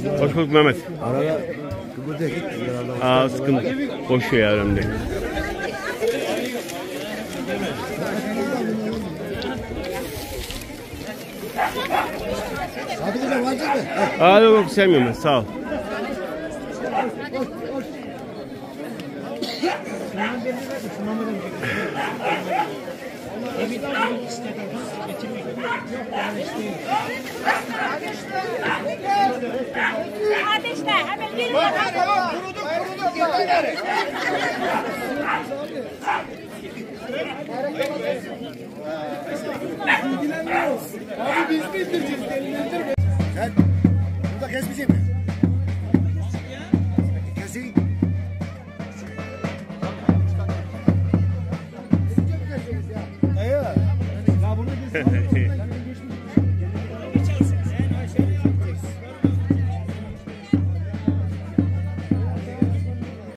Hoş bulduk Mehmet. Arada kıpırdak git. Aa sıkıntı. Koşuyor ya önümde. Hadi kızım var mı? Aa yok sevmiyorum ben, sağ ol. Kardeşler hemen gelin. Kuruduk geldiler. Abi biz mi indireceğiz? Sen burada kesmeyecek mi? Kesin. Dayı. Ya bunu biz